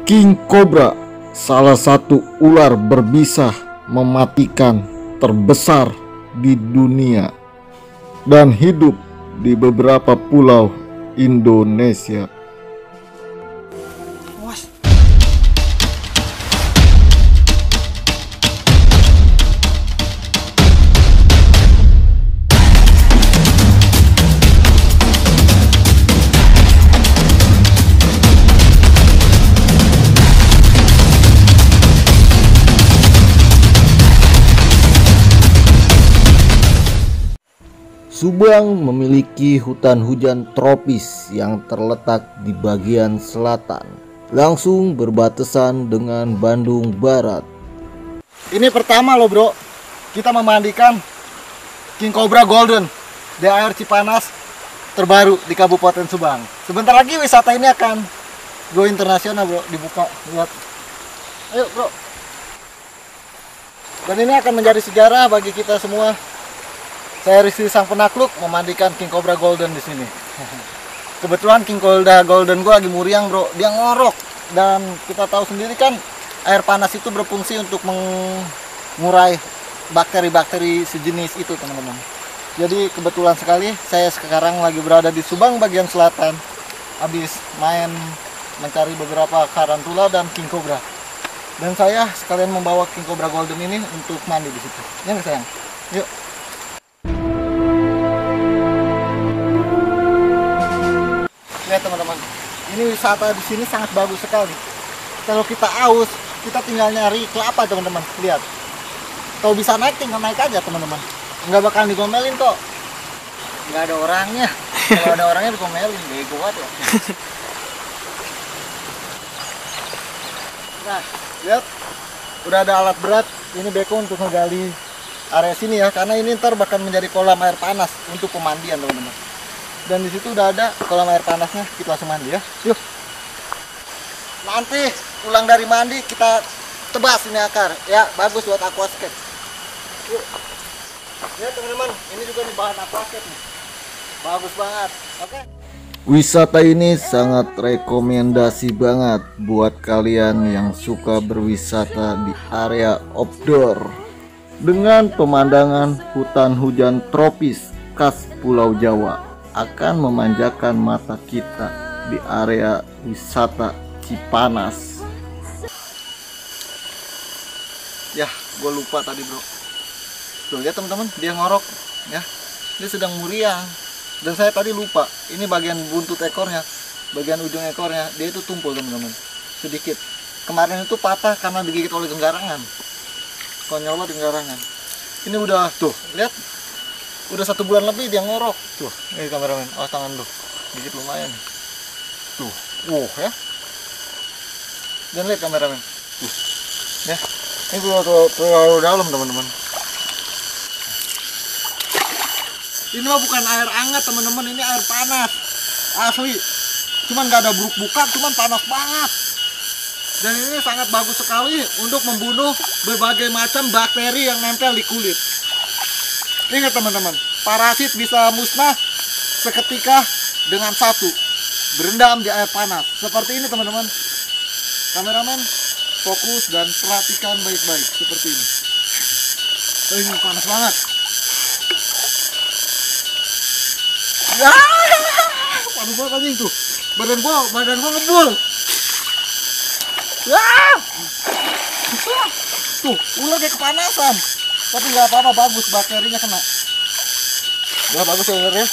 King Cobra, salah satu ular berbisa mematikan terbesar di dunia dan hidup di beberapa pulau Indonesia. Subang memiliki hutan hujan tropis yang terletak di bagian selatan, langsung berbatasan dengan Bandung Barat. Ini pertama loh bro, kita memandikan King Cobra Golden di air Cipanas terbaru di Kabupaten Subang. Sebentar lagi wisata ini akan go internasional bro, dibuka. Lihat, ayo bro. Dan ini akan menjadi sejarah bagi kita semua. Saya Rizky sang penakluk memandikan King Cobra Golden di sini. Kebetulan King Cobra Golden gua lagi muriang bro, dia ngorok. Dan kita tahu sendiri kan air panas itu berfungsi untuk mengurai bakteri-bakteri sejenis itu teman-teman. Jadi kebetulan sekali saya sekarang lagi berada di Subang bagian selatan, habis main mencari beberapa tarantula dan King Cobra. Dan saya sekalian membawa King Cobra Golden ini untuk mandi di situ. Ya nggak sayang? Yuk. Lihat teman-teman, ini wisata di sini sangat bagus sekali. Kalau kita aus, kita tinggal nyari kelapa teman-teman. Lihat, kalau bisa naik tinggal naik aja teman-teman. Nggak bakal digomelin kok. Nggak ada orangnya. Kalau ada orangnya digomelin, bego banget ya. Nah, lihat, udah ada alat berat. Ini beko untuk menggali area sini ya, karena ini ntar bakal menjadi kolam air panas untuk pemandian teman-teman. Dan di situ udah ada kolam air panasnya, kita langsung mandi ya. Yuk. Nanti pulang dari mandi kita tebas ini akar, ya bagus buat aquascape. Yuk. Ya teman-teman, ini juga nih bahan aquascape nih. Bagus banget. Oke. Wisata ini sangat rekomendasi banget buat kalian yang suka berwisata di area outdoor dengan pemandangan hutan hujan tropis khas Pulau Jawa. Akan memanjakan mata kita di area wisata Cipanas. Ya, gue lupa tadi bro. Tuh lihat teman-teman, dia ngorok ya. Dia sedang muriang. Dan saya tadi lupa, ini bagian buntut ekornya, bagian ujung ekornya, dia itu tumpul teman-teman. Sedikit. Kemarin itu patah karena digigit oleh genggarangan. Konyol banget genggarangan. Ini udah tuh, lihat. Udah 1 bulan lebih dia ngorok. Tuh, ini kameramen, oh tangan lu. Dikit lumayan. Tuh, ya. Dan lihat kameramen. Tuh. Ya. Ini terlalu dalam, teman-teman. Ini mah bukan air hangat, teman-teman, ini air panas. Asli. Cuman nggak ada buruk-bukan, cuman panas banget. Dan ini sangat bagus sekali untuk membunuh berbagai macam bakteri yang nempel di kulit. Ingat teman-teman, parasit bisa musnah seketika dengan satu berendam di air panas. Seperti ini teman-teman. Kameramen fokus dan perhatikan baik-baik seperti ini. Ini panas banget. Ya, panas banget anjing tuh. Badan gua ngebul. Ya. Tuh, ular kayak kepanasan. Tapi nggak apa-apa, bagus, bakterinya kena. Udah bagus ya ularnya.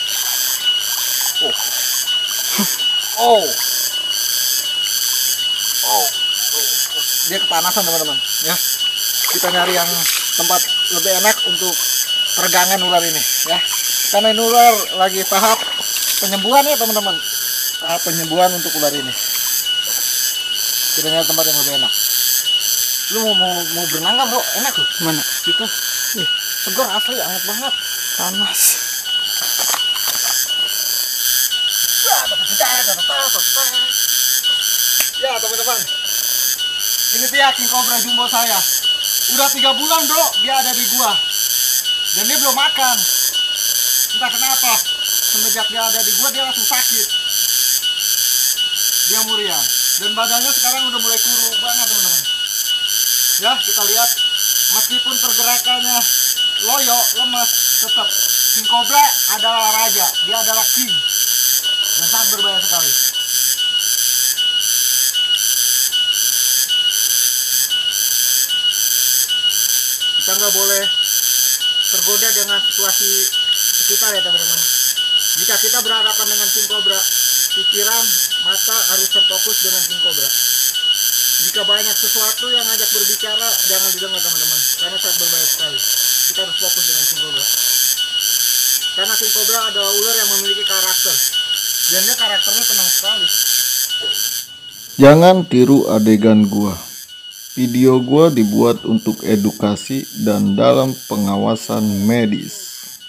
Dia kepanasan teman-teman ya. Kita nyari yang tempat lebih enak untuk peregangan ular ini ya. Karena ini ular lagi tahap penyembuhan ya teman-teman. Tahap penyembuhan untuk ular ini. Kita nyari tempat yang lebih enak. Lu mau berenang nggak bro? Enak loh. Mana? Gitu. Nih, segar asli, hangat banget. Panas. Ya teman-teman, ini dia King Cobra jumbo saya. Udah 3 bulan bro, dia ada di gua. Dan dia belum makan. Entah kenapa, semenjak dia ada di gua dia langsung sakit. Dia muriang. Dan badannya sekarang udah mulai kuru banget teman-teman. Ya, kita lihat meskipun pergerakannya loyo, lemas, tetap king cobra adalah raja, dia adalah king dan sangat berbahaya sekali. Kita nggak boleh tergoda dengan situasi sekitar ya teman-teman. Jika kita berhadapan dengan king cobra, pikiran, mata harus terfokus dengan king cobra. Jika banyak sesuatu yang ngajak berbicara, jangan didengar teman-teman, karena sangat berbahaya sekali. Kita harus fokus dengan king cobra. Karena king cobra adalah ular yang memiliki karakter, dan dia karakternya tenang sekali. Jangan tiru adegan gua. Video gua dibuat untuk edukasi dan dalam pengawasan medis.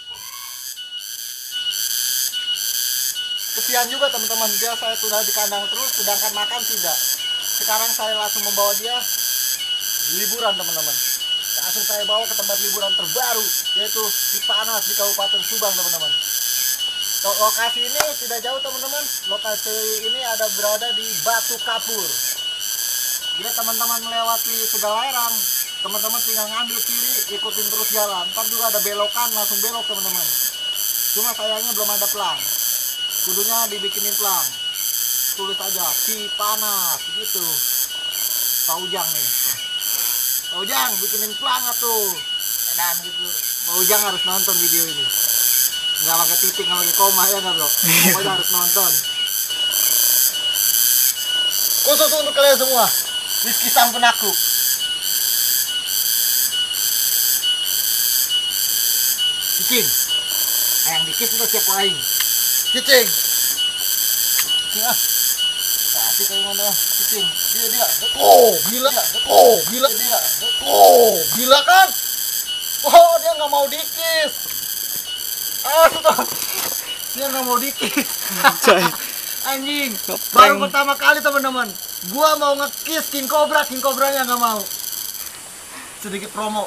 Kesian juga teman-teman, dia saya sudah di kandang terus, sedangkan makan tidak. Sekarang saya langsung membawa dia liburan teman-teman. Langsung saya bawa ke tempat liburan terbaru, yaitu Cipanas di Kabupaten Subang teman-teman. Lokasi ini tidak jauh teman-teman. Lokasi ini berada di Batu Kapur. Jika teman-teman melewati Tegalerang, teman-teman tinggal ngambil kiri, ikutin terus jalan. Ntar juga ada belokan, langsung belok teman-teman. Cuma sayangnya belum ada pelang. Kudunya dibikinin pelang. Tulis aja Cipanas gitu. Pak Ujang nih. Pak Ujang bikinin pelang tuh. Dan gitu. Pak Ujang harus nonton video ini. Nggak pakai titik, nggak pakai koma ya nggak bro? Pokoknya harus nonton. Khusus untuk kalian semua, Rizky sang penakluk. Cicing, yang dikis itu siap lain. Cicing, cicing ah, kasih kayak mana? Cicing, dia, oh gila, oh gila kan? Oh dia nggak mau dikis. Sudah. Dia nggak mau dikis. Anjing. Baru pertama kali teman-teman. Gua mau ngekis king cobra, king cobranya nggak mau. Sedikit promo.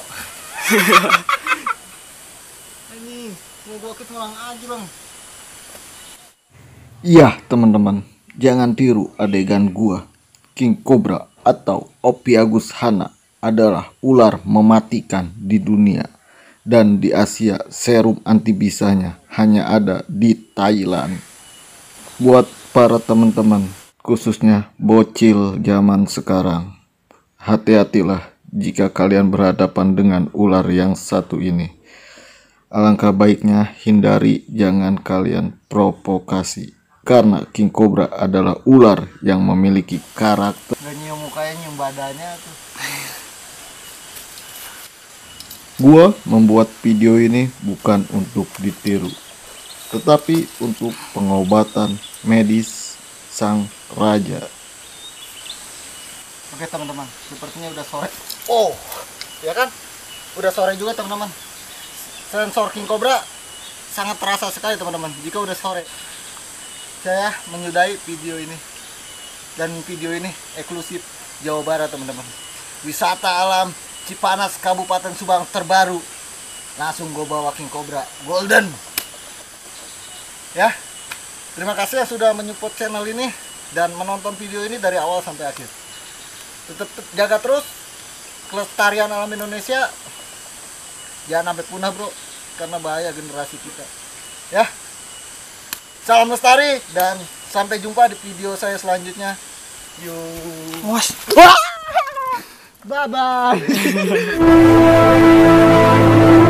Anjing, mau gua kis ngulang aja bang. Iya teman-teman, jangan tiru adegan gua. King cobra atau Ophiuchus hana adalah ular mematikan di dunia. Dan di Asia serum anti bisanya hanya ada di Thailand. Buat para teman-teman, khususnya bocil zaman sekarang, hati-hatilah jika kalian berhadapan dengan ular yang satu ini. Alangkah baiknya hindari, jangan kalian provokasi. Karena king cobra adalah ular yang memiliki karakter. Gak nyium mukanya, nyium badannya tuh. Gua membuat video ini bukan untuk ditiru, tetapi untuk pengobatan medis sang raja. Oke teman-teman, sepertinya udah sore. Oh, ya kan? Udah sore juga teman-teman. Sensor king cobra sangat terasa sekali teman-teman jika udah sore. Saya menyudahi video ini. Dan video ini eksklusif Jawa Barat teman-teman. Wisata alam Cipanas Kabupaten Subang terbaru. Langsung gue bawa king cobra golden. Ya, terima kasih ya sudah menyupport channel ini dan menonton video ini dari awal sampai akhir. Tetap jaga terus kelestarian alam Indonesia. Jangan sampai punah bro, karena bahaya generasi kita. Ya, salam lestari dan sampai jumpa di video saya selanjutnya. Yuk. Bye bye.